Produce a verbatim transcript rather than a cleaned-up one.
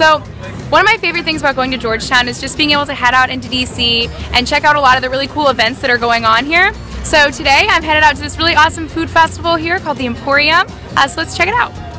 So one of my favorite things about going to Georgetown is just being able to head out into D C and check out a lot of the really cool events that are going on here. So today I'm headed out to this really awesome food festival here called the EmporiYum, uh, so let's check it out.